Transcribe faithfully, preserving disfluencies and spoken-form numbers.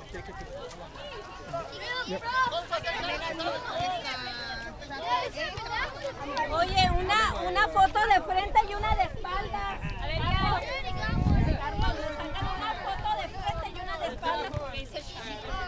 Oye, una, una foto de frente y una de espaldas. Carlos, Carlos, le sacan una foto de frente y una de espaldas porque dice chiquito.